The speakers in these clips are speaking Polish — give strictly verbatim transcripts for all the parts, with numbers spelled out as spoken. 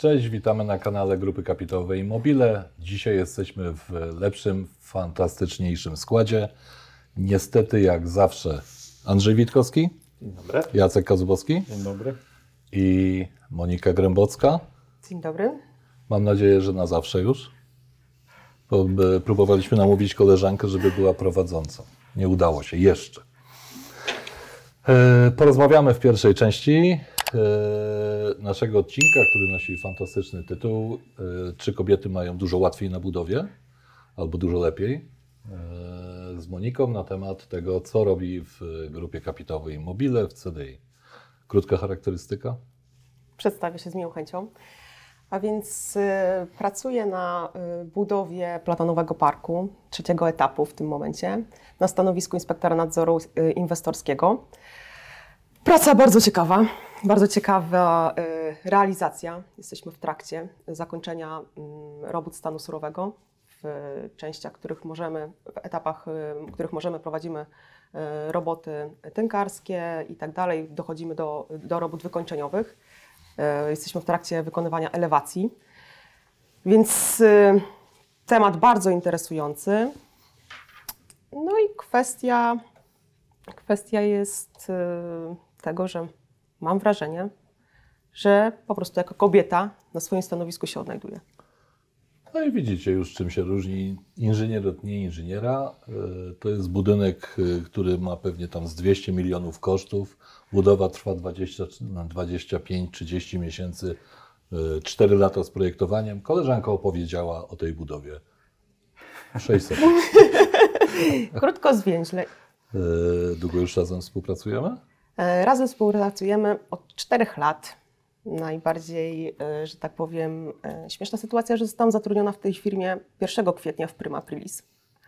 Cześć, witamy na kanale Grupy Kapitałowej Immobile. Dzisiaj jesteśmy w lepszym, fantastyczniejszym składzie. Niestety, jak zawsze, Andrzej Witkowski, Dzień dobry. Jacek Kazubowski. Dzień dobry. I Monika Grębocka. Dzień dobry. Mam nadzieję, że na zawsze już. Próbowaliśmy namówić koleżankę, żeby była prowadzącą. Nie udało się jeszcze. Porozmawiamy w pierwszej części naszego odcinka, który nosi fantastyczny tytuł. Czy kobiety mają dużo łatwiej na budowie? Albo dużo lepiej? Z Moniką na temat tego, co robi w Grupie Kapitałowej Immobile w C D I. Krótka charakterystyka? Przedstawię się z miłą chęcią. A więc y, pracuję na y, budowie platonowego parku, trzeciego etapu w tym momencie, na stanowisku inspektora nadzoru y, inwestorskiego. Praca bardzo ciekawa, bardzo ciekawa y, realizacja. Jesteśmy w trakcie zakończenia y, robót stanu surowego w częściach, których możemy, w etapach, y, w których możemy prowadzimy y, roboty tynkarskie i tak dalej. Dochodzimy do, do robót wykończeniowych. Jesteśmy w trakcie wykonywania elewacji, więc y, temat bardzo interesujący. No i kwestia, kwestia jest y, tego, że mam wrażenie, że po prostu jako kobieta na swoim stanowisku się odnajduję. No i widzicie już, czym się różni inżynier od nieinżyniera. To jest budynek, który ma pewnie tam z dwieście milionów kosztów. Budowa trwa dwadzieścia, dwadzieścia pięć trzydzieści miesięcy, cztery lata z projektowaniem. Koleżanka opowiedziała o tej budowie. sześć sekund. Krótko, zwięźle. Długo już razem współpracujemy? Razem współpracujemy od czterech lat. Najbardziej, że tak powiem, śmieszna sytuacja, że zostałam zatrudniona w tej firmie pierwszego kwietnia w Prima Aprilis.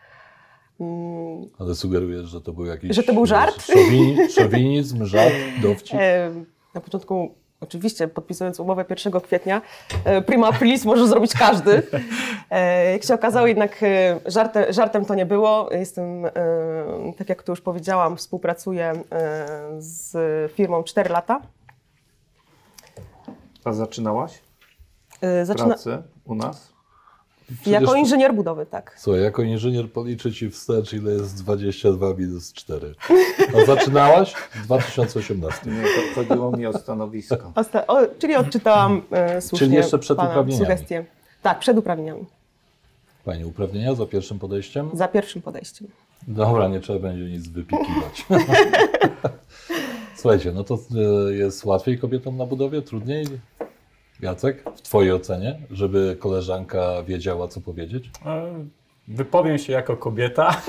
Ale sugerujesz, że to był jakiś... Że to był żart? Szowinizm, szowinizm żart, dowcip? Na początku, oczywiście, podpisując umowę pierwszego kwietnia, Prima Aprilis może zrobić każdy. Jak się okazało, jednak żartem, żartem to nie było. Jestem, tak jak tu już powiedziałam, współpracuję z firmą cztery lata. A zaczynałaś Zaczyna... pracę u nas? Przecież... Jako inżynier budowy, tak. Słuchaj, jako inżynier policzę Ci wstecz, ile jest dwadzieścia dwa minus cztery. A zaczynałaś w dwa tysiące osiemnastym. Nie, to chodziło mi o stanowisko. Osta... O, czyli odczytałam e, słusznie Czyli jeszcze przed pana uprawnieniami. sugestię. Tak, przed uprawnieniami. Pani uprawnienia za pierwszym podejściem? Za pierwszym podejściem. Dobra, nie trzeba będzie nic wypikiwać. Słuchajcie, no to jest łatwiej kobietom na budowie, trudniej? Jacek, w Twojej ocenie, żeby koleżanka wiedziała, co powiedzieć? Wypowiem się jako kobieta.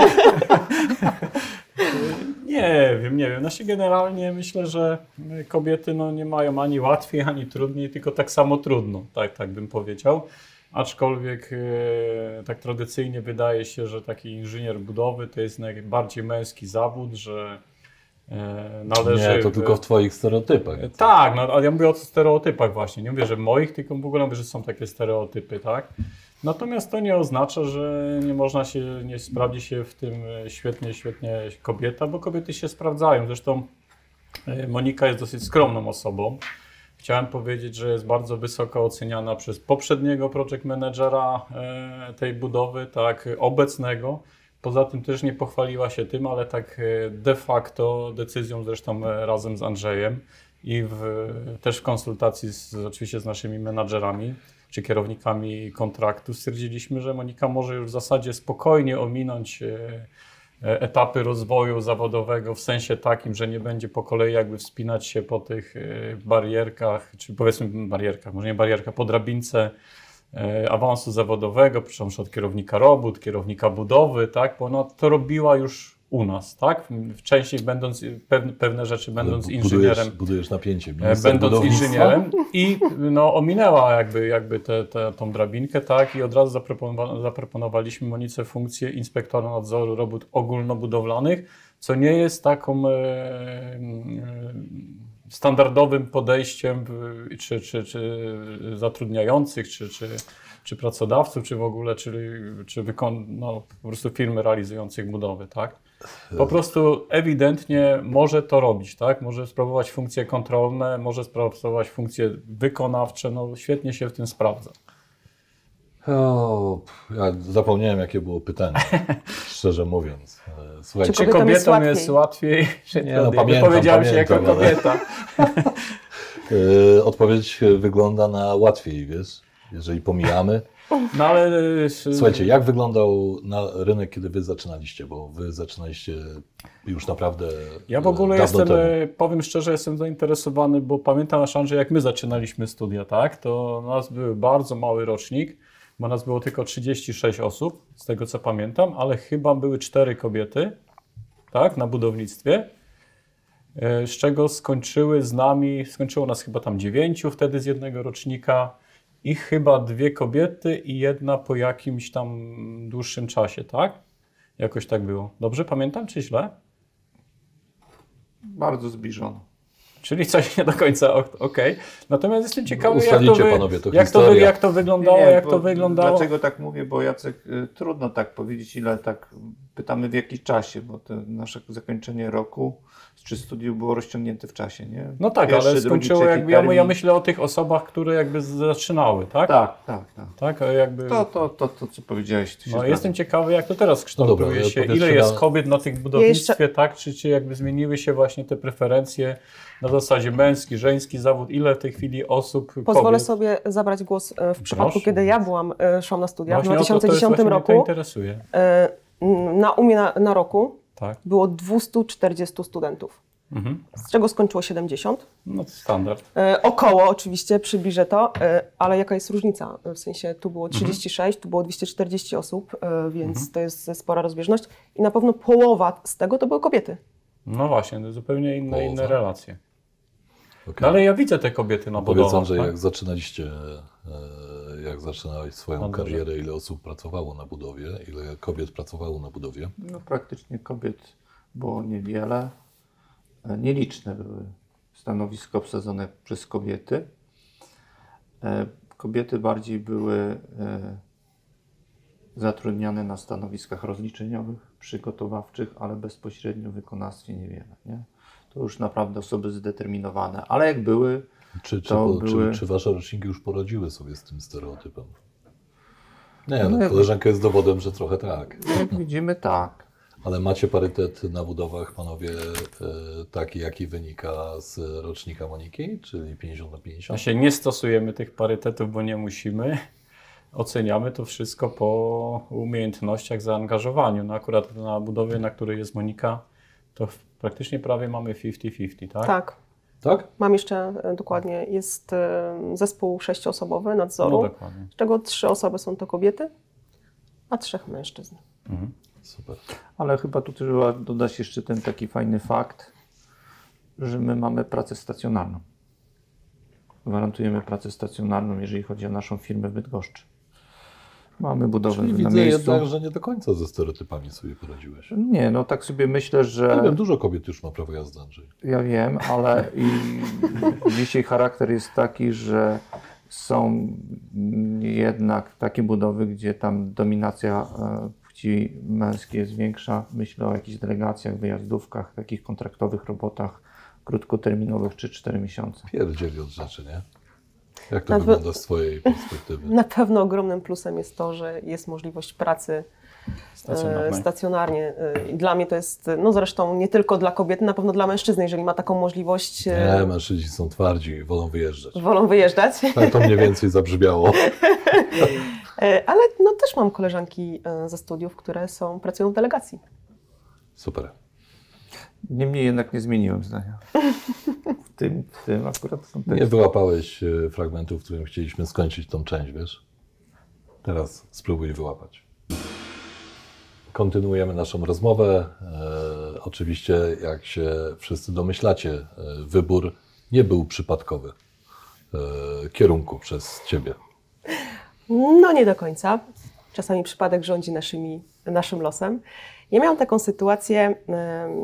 Nie wiem, nie wiem. Znaczy generalnie myślę, że kobiety no, nie mają ani łatwiej, ani trudniej, tylko tak samo trudno, tak, tak bym powiedział. Aczkolwiek e, tak tradycyjnie wydaje się, że taki inżynier budowy to jest najbardziej męski zawód, że e, należy... Nie, to tylko w Twoich stereotypach. E, tak, no, ale ja mówię o stereotypach właśnie. Nie mówię, że moich, tylko w ogóle mówię, że są takie stereotypy, tak? Natomiast to nie oznacza, że nie można się, nie sprawdzi się w tym świetnie, świetnie kobieta, bo kobiety się sprawdzają. Zresztą e, Monika jest dosyć skromną osobą. Chciałem powiedzieć, że jest bardzo wysoko oceniana przez poprzedniego project managera e, tej budowy, tak, obecnego. Poza tym też nie pochwaliła się tym, ale tak de facto decyzją zresztą razem z Andrzejem i w, też w konsultacji z, oczywiście z naszymi menadżerami czy kierownikami kontraktu stwierdziliśmy, że Monika może już w zasadzie spokojnie ominąć e, etapy rozwoju zawodowego w sensie takim, że nie będzie po kolei jakby wspinać się po tych barierkach, czy powiedzmy barierkach, może nie barierkach, po drabince awansu zawodowego, począwszy od kierownika robót, kierownika budowy, tak, bo ona to robiła już u nas, tak, wcześniej będąc, pewne, pewne rzeczy będąc budujesz, inżynierem, budujesz napięcie, będąc inżynierem i no, ominęła jakby, jakby tę te, tą drabinkę, tak, i od razu zaproponowa zaproponowaliśmy Monice funkcję inspektora nadzoru robót ogólnobudowlanych, co nie jest taką e, e, standardowym podejściem czy, czy, czy zatrudniających, czy, czy, czy pracodawców, czy w ogóle, czy, czy wykon, no, po prostu firmy realizujących budowy, tak? Po prostu ewidentnie może to robić, tak? Może sprawować funkcje kontrolne, może sprawować funkcje wykonawcze, no świetnie się w tym sprawdza. O, ja zapomniałem, jakie było pytanie, szczerze mówiąc. E, Słuchajcie, Czy Kobietom jest kobietom jest łatwiej? Czy Nie, no, trudniej? pamiętam, Wypowiedziałem się jako pamiętam, ale- kobieta. e, odpowiedź wygląda na łatwiej, wiesz, jeżeli pomijamy. No ale... Słuchajcie, jak wyglądał na rynek, kiedy wy zaczynaliście? Bo wy zaczynaliście już naprawdę Ja w ogóle e, dawno jestem, temu. e, powiem szczerze, jestem zainteresowany, bo pamiętam nasz Andrzej, jak my zaczynaliśmy studia, tak? To nas był bardzo mały rocznik, bo nas było tylko trzydzieści sześć osób, z tego co pamiętam, ale chyba były cztery kobiety, tak, na budownictwie, e, z czego skończyły z nami, skończyło nas chyba tam dziewięciu wtedy z jednego rocznika i chyba dwie kobiety i jedna po jakimś tam dłuższym czasie, tak? Jakoś tak było. Dobrze pamiętam, czy źle? Bardzo zbliżono. Czyli coś nie do końca ok- okej. Natomiast jestem ciekawy, jak to, Ustalicie, wy, panowie, to jak, to wy, historia. jak to wyglądało, Nie, jak bo to wyglądało. Dlaczego tak mówię? Bo Jacek, y, trudno tak powiedzieć, ile tak pytamy w jakim czasie, bo to nasze zakończenie roku czy studiów było rozciągnięte w czasie, nie? No tak, Pierwszy, ale drugi, skończyło trzeci jakby, ja, termin. ja myślę o tych osobach, które jakby zaczynały, tak? Tak, tak, tak. Tak, a jakby... To, to, to, to co powiedziałeś. to się No, zgadza. jestem ciekawy, jak to teraz kształtuje dobra, się. powiedzcie Ile jest na- kobiet na tych budownictwie, tak? Czy, czy jakby zmieniły się właśnie te preferencje na zasadzie męski, żeński zawód? Ile w tej chwili osób, Pozwolę kobiet? sobie zabrać głos e, w przypadku, Proszę. kiedy ja byłam, e, szłam na studia w Właśnie o dwa to- tysiące to jest dziesiątym właśnie mnie to roku. interesuje. e, Na umie na, na roku Tak. było dwieście czterdzieści studentów, Mhm. z czego skończyło siedemdziesiąt. No to standard. E, Około oczywiście, przybliżę to, e, ale jaka jest różnica? W sensie tu było Mhm. trzydzieści sześć, tu było dwieście czterdzieści osób, e, więc to jest spora rozbieżność. I na pewno połowa z tego to były kobiety. No właśnie, to zupełnie inne, Połowa. inne relacje. Okej. No ale ja widzę te kobiety na Powiedz budowach. Andrzej, tak? jak zaczynaliście, e, jak zaczynałeś swoją Andrzej. karierę, ile osób pracowało na budowie, ile kobiet pracowało na budowie? No, praktycznie kobiet było niewiele. E, Nieliczne były stanowiska obsadzone przez kobiety. E, Kobiety bardziej były e, zatrudniane na stanowiskach rozliczeniowych, przygotowawczych, ale bezpośrednio w wykonawstwie niewiele. Nie? To już naprawdę osoby zdeterminowane. Ale jak były, Czy, czy, To po, były- czy, czy wasze roczniki już poradziły sobie z tym stereotypem? Nie, No no, jak- koleżanka jest dowodem, że trochę tak. jak widzimy, tak. Ale macie parytet na budowach, panowie, e, taki jaki wynika z rocznika Moniki, czyli pięćdziesiąt na pięćdziesiąt? Właśnie nie stosujemy tych parytetów, bo nie musimy. Oceniamy to wszystko po umiejętnościach, zaangażowaniu. No akurat na budowie, na której jest Monika, to w- praktycznie prawie mamy pięćdziesiąt pięćdziesiąt, tak? Tak. Tak? Mam jeszcze e, dokładnie, jest e, zespół sześcioosobowy No nadzoru, dokładnie. z czego trzy osoby są to kobiety, a trzech mężczyzn. Mhm. Super. Ale chyba tu trzeba dodać jeszcze ten taki fajny fakt, że my mamy pracę stacjonarną. Gwarantujemy pracę stacjonarną, jeżeli chodzi o naszą firmę w Bydgoszczy. Mamy budowę Czyli na widzę miejscu. jednak, że nie do końca ze stereotypami sobie poradziłeś. Nie, no tak sobie myślę, że... Ja wiem, dużo kobiet już ma prawo jazdy, Andrzej. Ja wiem, ale i dzisiaj charakter jest taki, że są jednak takie budowy, gdzie tam dominacja e, płci męskiej jest większa. Myślę o jakichś delegacjach, wyjazdówkach, takich kontraktowych robotach krótkoterminowych, trzy cztery miesiące. Pierdzieli od rzeczy, nie? Jak to Na- wygląda z twojej perspektywy? Na pewno ogromnym plusem jest to, że jest możliwość pracy e, Stacjonarnej. stacjonarnie. E, i Dla mnie to jest, no zresztą nie tylko dla kobiety, na pewno dla mężczyzny, jeżeli ma taką możliwość, e, Nie, mężczyźni są twardzi i wolą wyjeżdżać. wolą wyjeżdżać. Tak to mniej więcej zabrzmiało. E, Ale no też mam koleżanki e, ze studiów, które są, pracują w delegacji. Super. Niemniej jednak nie zmieniłem zdania. W tym, w tym akurat są Nie wyłapałeś e, fragmentu, w którym chcieliśmy skończyć tą część, wiesz? Teraz spróbuj wyłapać. Kontynuujemy naszą rozmowę. E, oczywiście, jak się wszyscy domyślacie, e, wybór nie był przypadkowy e, kierunku przez ciebie. No nie do końca. Czasami przypadek rządzi naszymi, naszym losem. Ja miałam taką sytuację, em,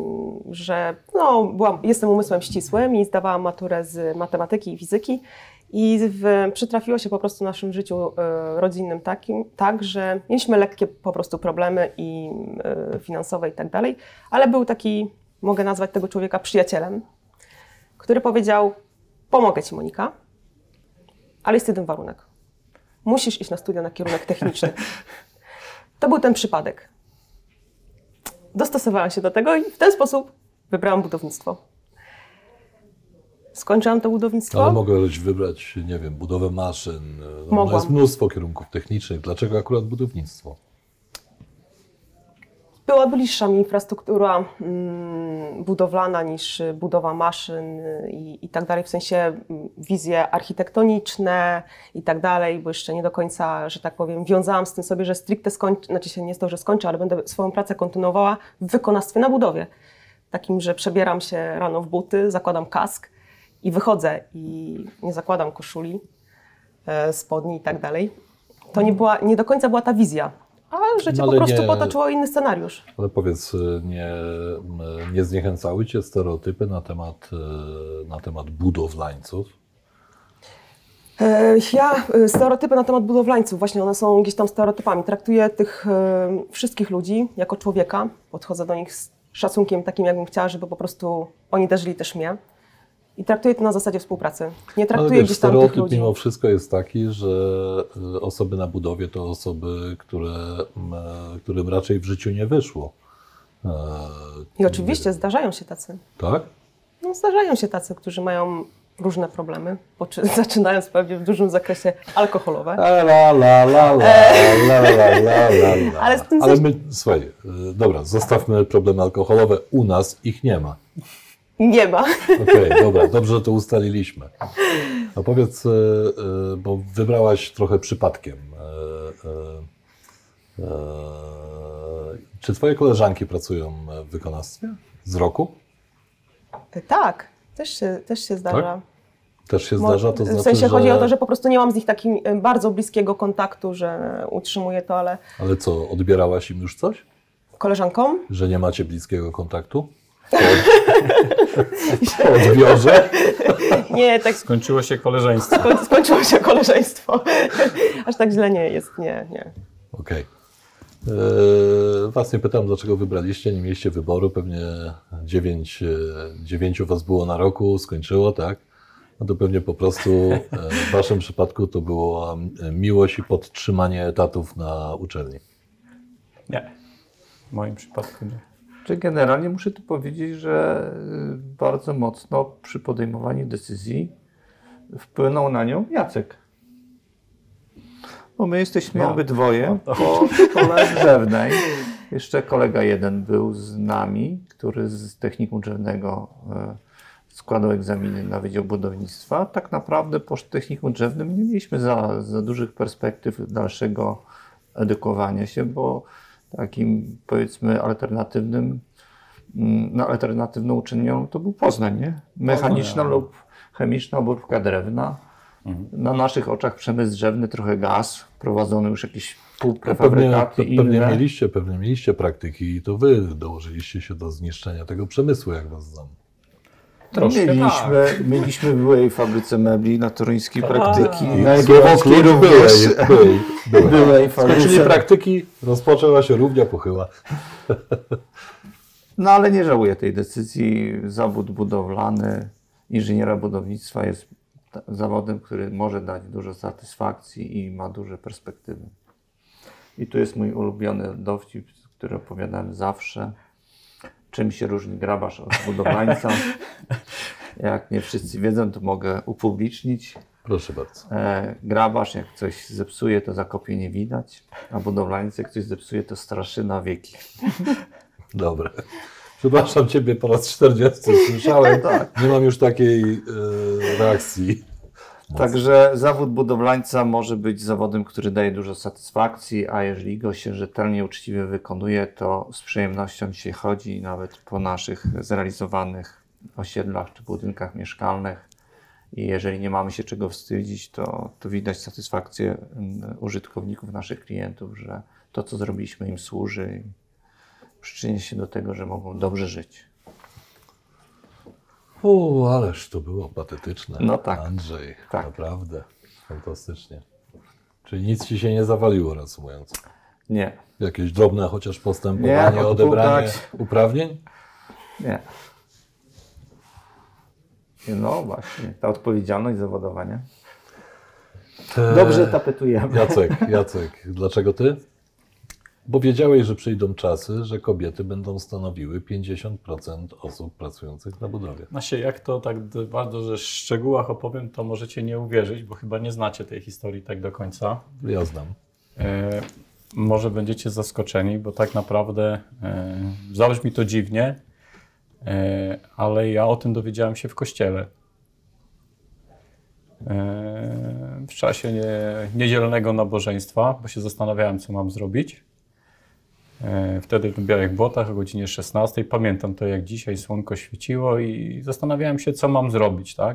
że no, byłam, jestem umysłem ścisłym i zdawałam maturę z matematyki i fizyki I w, przytrafiło się po prostu w naszym życiu y, rodzinnym takim, tak, że mieliśmy lekkie po prostu problemy i y, finansowe i tak dalej, ale był taki, mogę nazwać tego człowieka przyjacielem, który powiedział: pomogę Ci, Monika, ale jest jeden warunek. Musisz iść na studia na kierunek techniczny. To był ten przypadek. Dostosowałam się do tego i w ten sposób wybrałam budownictwo. Skończyłam to budownictwo. Ale mogłaś wybrać, nie wiem, budowę maszyn. No, Mogłam. jest mnóstwo kierunków technicznych. Dlaczego akurat budownictwo? Była bliższa mi infrastruktura mm, budowlana niż budowa maszyn i, i tak dalej, w sensie mm, wizje architektoniczne i tak dalej, bo jeszcze nie do końca, że tak powiem, wiązałam z tym sobie, że stricte skończę, znaczy się nie z to, że skończę, ale będę swoją pracę kontynuowała w wykonawstwie na budowie. Takim, że przebieram się rano w buty, zakładam kask i wychodzę i nie zakładam koszuli, e, spodni i tak dalej. To nie, była, nie do końca była ta wizja. A życie No, po ale prostu nie- potoczyło inny scenariusz. Ale powiedz, nie, nie zniechęcały Cię stereotypy na temat, na temat budowlańców? E, Ja e, stereotypy na temat budowlańców, właśnie one są gdzieś tam stereotypami. Traktuję tych e, wszystkich ludzi jako człowieka. Podchodzę do nich z szacunkiem takim, jakbym chciała, żeby po prostu oni darzyli też mnie. I traktuję to na zasadzie współpracy. Nie Ale traktuję wiesz, gdzieś tam tych stereotyp ludzi. mimo wszystko jest taki, że y, osoby na budowie to osoby, które, m, którym raczej w życiu nie wyszło. E, I oczywiście zdarzają się tacy. Tak? No, zdarzają się tacy, którzy mają różne problemy, poczy- zaczynając pewnie w dużym zakresie alkoholowe. La, la, la, la, la, la, la, la, la. Ale z tym Ale coś- my, słuchaj, y, dobra, zostawmy problemy alkoholowe. U nas ich nie ma. Nie ma. Okej, dobra, dobrze, że to ustaliliśmy. A powiedz, e, e, bo wybrałaś trochę przypadkiem. E, e, e, czy twoje koleżanki pracują w wykonawstwie? Z roku? Tak, też się, też się zdarza. Tak? Też się zdarza? To w znaczy, sensie że... chodzi o to, że po prostu nie mam z nich takim e, bardzo bliskiego kontaktu, że utrzymuję to, ale Ale co, odbierałaś im już coś? koleżankom Że nie macie bliskiego kontaktu? Po, po odbiorze? nie, tak Skończyło się koleżeństwo. skoń, skończyło się koleżeństwo. Aż tak źle nie jest, nie, nie. Okej. Eee, Was nie pytam, dlaczego wybraliście, nie mieliście wyboru, pewnie dziewięć, e, dziewięciu Was było na roku, skończyło, tak? No to pewnie po prostu e, w Waszym przypadku to była miłość i podtrzymanie etatów na uczelni. Nie, w moim przypadku nie. Czy generalnie muszę tu powiedzieć, że y, bardzo mocno przy podejmowaniu decyzji wpłynął na nią Jacek. Bo my jesteśmy No. obydwoje po szkole drzewnej. Jeszcze kolega jeden był z nami, który z technikum drzewnego y, składał egzaminy na Wydział Budownictwa. Tak naprawdę po technikum drzewnym nie mieliśmy za, za dużych perspektyw dalszego edukowania się, bo takim, powiedzmy, alternatywnym, no, alternatywną uczelnią to był Poznań, nie? Mechaniczna Poznań, lub chemiczna obróbka drewna. Na naszych oczach przemysł drzewny, trochę gaz, prowadzony już jakieś Pewnie, półprefabrykaty i pewnie, inne. mieliście, pewnie mieliście praktyki i to Wy dołożyliście się do zniszczenia tego przemysłu, jak Was znam. Troszkę mieliśmy, mieliśmy w byłej fabryce mebli na toruńskiej praktyki. I Na słowo Jagiellonskiej klucz również. byłej, byłej, byłej. Byłej Skończyli fabryce. praktyki, rozpoczęła się równia pochyła. No ale nie żałuję tej decyzji. Zawód budowlany, inżyniera budownictwa jest ta- zawodem, który może dać dużo satysfakcji i ma duże perspektywy. I tu jest mój ulubiony dowcip, który opowiadałem zawsze. Czym się różni grabarz od budowlańca? Jak nie wszyscy wiedzą, to mogę upublicznić. Proszę bardzo. E, grabarz, jak coś zepsuje, to zakopie nie widać, a budowlańcy, jak coś zepsuje, to straszy na wieki. Dobra. Przepraszam Ciebie po raz czterdziesty, słyszałem. Nie mam już takiej e, reakcji. Także zawód budowlańca może być zawodem, który daje dużo satysfakcji, a jeżeli go się rzetelnie, uczciwie wykonuje, to z przyjemnością się chodzi nawet po naszych zrealizowanych osiedlach czy budynkach mieszkalnych. I jeżeli nie mamy się czego wstydzić, to, to widać satysfakcję mm, użytkowników, naszych klientów, że to, co zrobiliśmy, im służy i przyczyni się do tego, że mogą dobrze żyć. U, ależ to było patetyczne. No tak. Andrzej, Tak. naprawdę fantastycznie. Czyli nic ci się nie zawaliło, reasumując. Nie, Jakieś drobne chociaż postępowanie, Nie, odebranie tak. uprawnień? nie. No właśnie, ta odpowiedzialność zawodowa, nie? Te- Dobrze tapetujemy. Jacek, Jacek, dlaczego ty? Bo wiedziałeś, że przyjdą czasy, że kobiety będą stanowiły pięćdziesiąt procent osób pracujących na budowie. Znaczy, jak to tak d- bardzo że w szczegółach opowiem, to możecie nie uwierzyć, bo chyba nie znacie tej historii tak do końca. Ja znam. E, może będziecie zaskoczeni, bo tak naprawdę e, zabrzmi to dziwnie, e, ale ja o tym dowiedziałem się w kościele. E, w czasie nie, niedzielnego nabożeństwa, bo się zastanawiałem, co mam zrobić. E, wtedy w Białych Błotach o godzinie szesnastej. Pamiętam to jak dzisiaj, słonko świeciło i zastanawiałem się, co mam zrobić. Tak?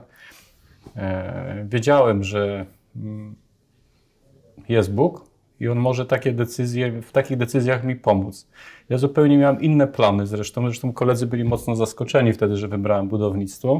E, wiedziałem, że mm, jest Bóg i On może takie decyzje, w takich decyzjach mi pomóc. Ja zupełnie miałem inne plany zresztą. Zresztą koledzy byli mocno zaskoczeni wtedy, że wybrałem budownictwo.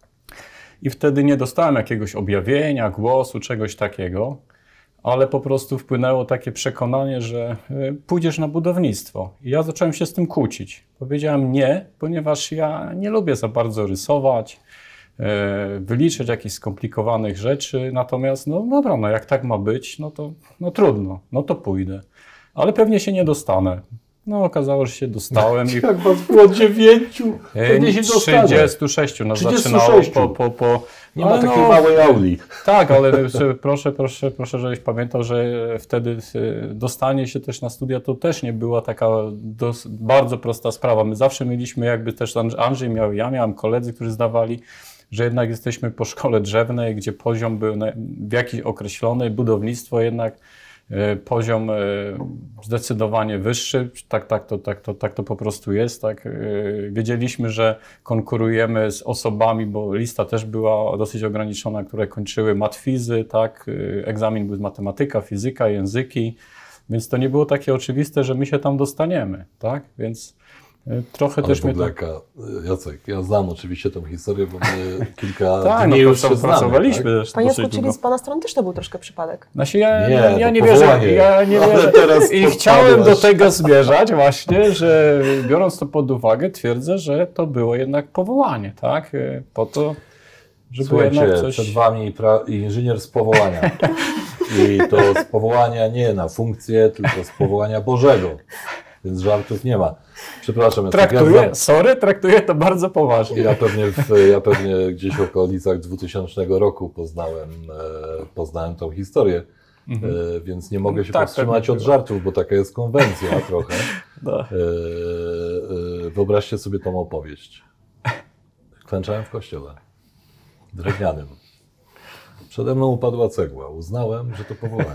I wtedy nie dostałem jakiegoś objawienia, głosu, czegoś takiego, ale po prostu wpłynęło takie przekonanie, że y, pójdziesz na budownictwo. I ja zacząłem się z tym kłócić. Powiedziałem nie, ponieważ ja nie lubię za bardzo rysować, y, wyliczyć jakichś skomplikowanych rzeczy, natomiast no dobra, no jak tak ma być, no to no trudno, no to pójdę. Ale pewnie się nie dostanę. No okazało się, że się dostałem i Jak was było dziewięciu, pewnie się dostanę. trzydziestu sześciu nas trzydziestu zaczynało sześciu. po... po, po Nie ma ale takiej no, małej auli. Tak, ale że proszę, proszę, proszę, żebyś pamiętał, że wtedy y, dostanie się też na studia to też nie była taka dos, bardzo prosta sprawa. My zawsze mieliśmy jakby też, Andrzej miał, ja miałem koledzy, którzy zdawali, że jednak jesteśmy po szkole drzewnej, gdzie poziom był na, w jakiś określony, budownictwo jednak y, poziom y, zdecydowanie wyższy. Tak, tak, to, tak, to, tak to po prostu jest. Tak. Y, wiedzieliśmy, że konkurujemy z osobami, bo lista też była dosyć ograniczona, które kończyły matfizy, tak. Y, egzamin był z matematyka, fizyka, języki, więc to nie było takie oczywiste, że my się tam dostaniemy, tak. Więc y, trochę Ale też w mnie ogóle to... jaka, Jacek, ja znam oczywiście tą historię, bo my kilka Tak, dni no już to się tam znamy. pracowaliśmy Tak? też Panie dosyć Jacku, czyli długo. z Pana strony też to był troszkę przypadek. Znaczy ja Nie, ja, ja to nie wierzę, powołanie. ja nie Ale wierzę. teraz I chciałem do podpadłaś. tego zmierzać właśnie, że biorąc to pod uwagę, twierdzę, że to było jednak powołanie, tak? Po to, żeby Słuchajcie, jednak coś... przed wami pra- inżynier z powołania. I to z powołania nie na funkcję, tylko z powołania Bożego. Więc żartów nie ma. Przepraszam, Jacek, Traktuję, ja, znam- sorry, traktuję to bardzo poważnie. ja, pewnie w, ja pewnie gdzieś w okolicach dwutysięcznego roku poznałem, e, poznałem tą historię. E, więc nie mogę się Tak, powstrzymać pewnie od żartów, bo taka jest konwencja trochę. No. E, e, wyobraźcie sobie tą opowieść. Klęczałem w kościele drewnianym. Przede mną upadła cegła. Uznałem, że to powołanie.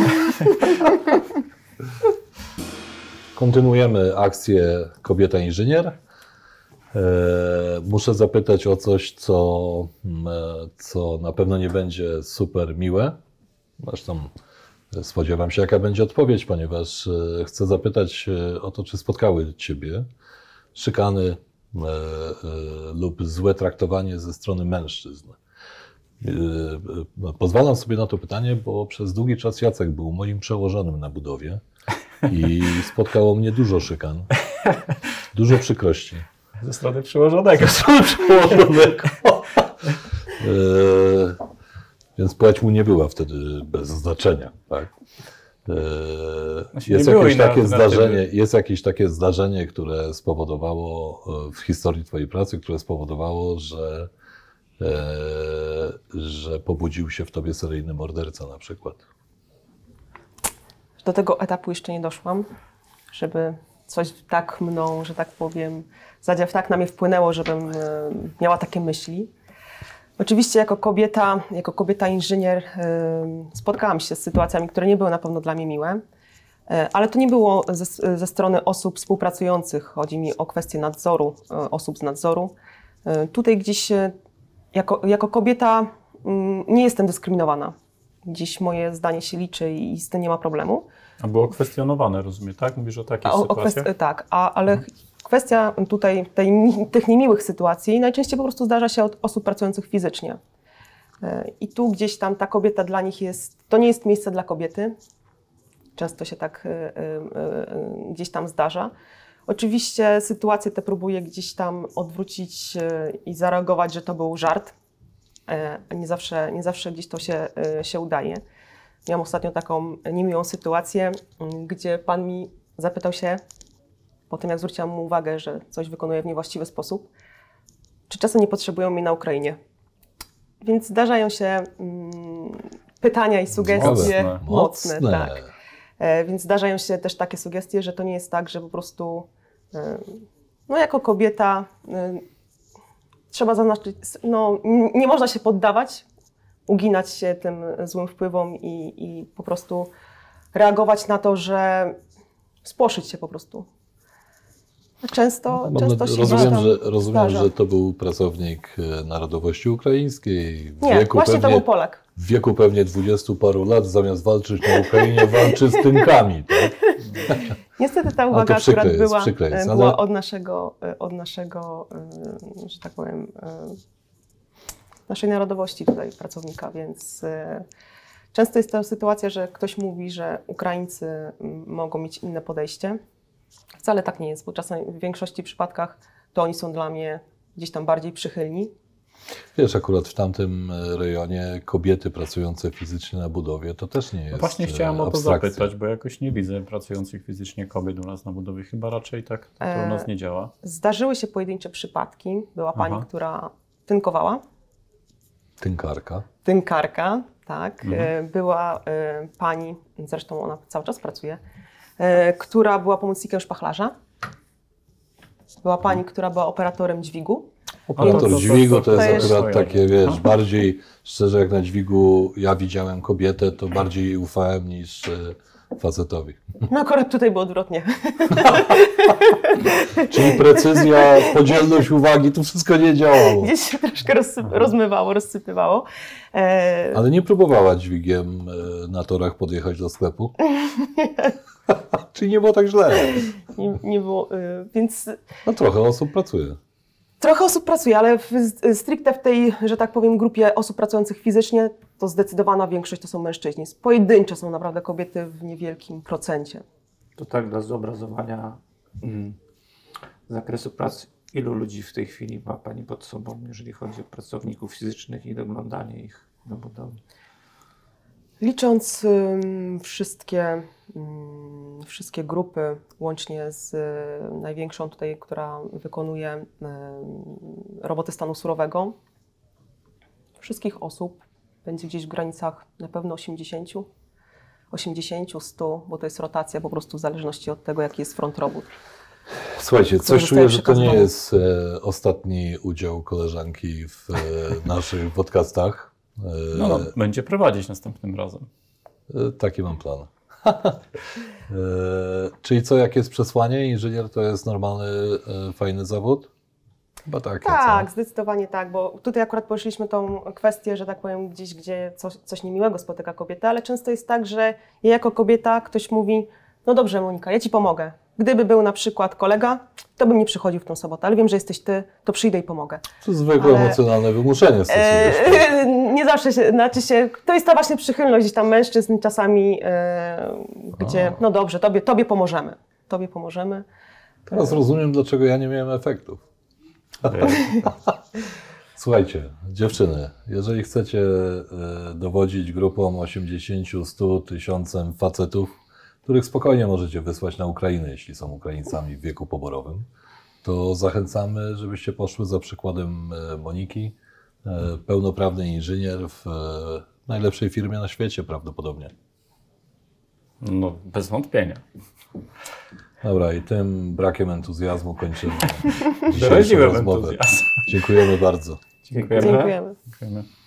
Kontynuujemy akcję Kobieta Inżynier. E, muszę zapytać o coś, co, m, co na pewno nie będzie super miłe. Zresztą spodziewam się, jaka będzie odpowiedź, ponieważ e, chcę zapytać e, o to, czy spotkały Ciebie szykany e, e, lub złe traktowanie ze strony mężczyzn. E, e, pozwalam sobie na to pytanie, bo przez długi czas Jacek był moim przełożonym na budowie i spotkało mnie dużo szykan, dużo przykrości. Ze strony przełożonego. Przełożonego. E, Więc płeć mu nie była wtedy bez znaczenia. Tak? E, Znaczy, jest, nie było jakieś innej takie alternatywy. zdarzenie, jest jakieś takie zdarzenie, które spowodowało e, w historii Twojej pracy, które spowodowało, że, e, że pobudził się w Tobie seryjny morderca na przykład. Do tego etapu jeszcze nie doszłam, żeby coś tak mną, że tak powiem, zadział tak na mnie wpłynęło, żebym e, miała takie myśli. Oczywiście jako kobieta, jako kobieta inżynier e, spotkałam się z sytuacjami, które nie były na pewno dla mnie miłe, e, ale to nie było ze, ze strony osób współpracujących. Chodzi mi o kwestię nadzoru, e, osób z nadzoru. E, tutaj gdzieś e, jako, jako kobieta mm, nie jestem dyskryminowana. Dziś moje zdanie się liczy i z tym nie ma problemu. A było kwestionowane, rozumiem, tak? Mówisz o takich A o, o sytuacjach? kwest- tak, a, ale kwestia tutaj tej, tych niemiłych sytuacji najczęściej po prostu zdarza się od osób pracujących fizycznie. I tu gdzieś tam ta kobieta dla nich jest, to nie jest miejsce dla kobiety. Często się tak gdzieś tam zdarza. Oczywiście sytuację tę próbuję gdzieś tam odwrócić i zareagować, że to był żart. Nie zawsze, nie zawsze gdzieś to się, się udaje. Miałam ostatnio taką niemiłą sytuację, gdzie pan mi zapytał się, po tym jak zwróciłam mu uwagę, że coś wykonuję w niewłaściwy sposób, czy czasem nie potrzebują mnie na Ukrainie. Więc zdarzają się mm, pytania i sugestie Mocne. mocne. Mocne. Tak. E, więc zdarzają się też takie sugestie, że to nie jest tak, że po prostu e, no jako kobieta e, trzeba zaznaczyć, no n- nie można się poddawać, uginać się tym złym wpływom i, i po prostu reagować na to, że spłoszyć się po prostu. Często, Mam często nadzieję- się rozumiem, tam że, rozumiem zdarza. że to był pracownik e, narodowości ukraińskiej. W Nie, wieku właśnie pewnie, to był Polak. W wieku pewnie dwudziestu paru lat, zamiast walczyć na Ukrainie, walczy z tynkami. Tak? Niestety ta to uwaga przykre akurat jest, była, przykre jest, była ale- od naszego, od naszego, e, że tak powiem, e, naszej narodowości tutaj pracownika, więc e, często jest to sytuacja, że ktoś mówi, że Ukraińcy m, mogą mieć inne podejście. Wcale tak nie jest, bo czasem w większości przypadkach to oni są dla mnie gdzieś tam bardziej przychylni. Wiesz, akurat w tamtym rejonie kobiety pracujące fizycznie na budowie to też nie jest No właśnie chciałem o to abstrakcja. zapytać, bo jakoś nie widzę pracujących fizycznie kobiet u nas na budowie. Chyba raczej tak to u nas nie działa. Zdarzyły się pojedyncze przypadki. Była pani, Aha. która tynkowała. Tynkarka. Tynkarka, tak. Mhm. E, Była e, pani, zresztą ona cały czas pracuje, e, która była pomocnikiem szpachlarza. Była pani, która była operatorem dźwigu. Operator to- to- dźwigu to, to jest jest- akurat takie, wiesz, Aha. bardziej, szczerze jak na dźwigu ja widziałem kobietę, to bardziej jej ufałem niż e, facetowi. No akurat tutaj było odwrotnie. Czyli precyzja, podzielność uwagi, to wszystko nie działało. Gdzieś się troszkę rozsyp- rozmywało, rozsypywało. E, Ale nie próbowała dźwigiem e, na torach podjechać do sklepu? Czyli nie było tak źle. nie, nie było, e, więc No trochę osób pracuje. trochę osób pracuje, ale w, stricte w tej, że tak powiem, grupie osób pracujących fizycznie, to zdecydowana większość to są mężczyźni. Pojedyncze są naprawdę kobiety w niewielkim procencie. To tak dla zobrazowania mm, zakresu pracy. Ilu ludzi w tej chwili ma Pani pod sobą, jeżeli chodzi o pracowników fizycznych i doglądanie ich na budowie? Licząc ym, wszystkie, ym, wszystkie grupy, łącznie z y, największą tutaj, która wykonuje ym, roboty stanu surowego, wszystkich osób będzie gdzieś w granicach na pewno osiemdziesiąt, osiemdziesiąt, sto, bo to jest rotacja po prostu w zależności od tego, jaki jest front robót. Słuchajcie, coś zostaje czuję, że to nie przekazane. jest e, ostatni udział koleżanki w e, naszych podcastach. E, No, no, będzie prowadzić następnym razem. e, taki mam plan. e, czyli co, jakie jest przesłanie? Inżynier to jest normalny, e, fajny zawód? Chyba tak. Tak, zdecydowanie tak, bo tutaj akurat poruszyliśmy tą kwestię, że tak powiem, gdzieś, gdzie coś, coś niemiłego spotyka kobietę, ale często jest tak, że ja jako kobieta, ktoś mówi, no dobrze Monika, ja Ci pomogę. Gdyby był na przykład kolega, to bym nie przychodził w tą sobotę, ale wiem, że jesteś Ty, to przyjdę i pomogę. To zwykłe Ale- emocjonalne wymuszenie stosujesz. E, nie zawsze się, znaczy się, to jest ta właśnie przychylność gdzieś tam mężczyzn czasami, e, gdzie, no dobrze, tobie, tobie pomożemy, Tobie pomożemy. Teraz rozumiem, dlaczego ja nie miałem efektów. Słuchajcie, dziewczyny, jeżeli chcecie e, dowodzić grupom osiemdziesiąt, sto tysiącem facetów, których spokojnie możecie wysłać na Ukrainę, jeśli są Ukraińcami w wieku poborowym, to zachęcamy, żebyście poszły za przykładem e, Moniki, e, pełnoprawny inżynier w e, najlepszej firmie na świecie prawdopodobnie. No, bez wątpienia. Dobra, i tym brakiem entuzjazmu kończymy dzisiejszą Wyraziłem rozmowę. entuzjazm. Dziękujemy bardzo. Dziękujemy. Dziękujemy. Dziękujemy.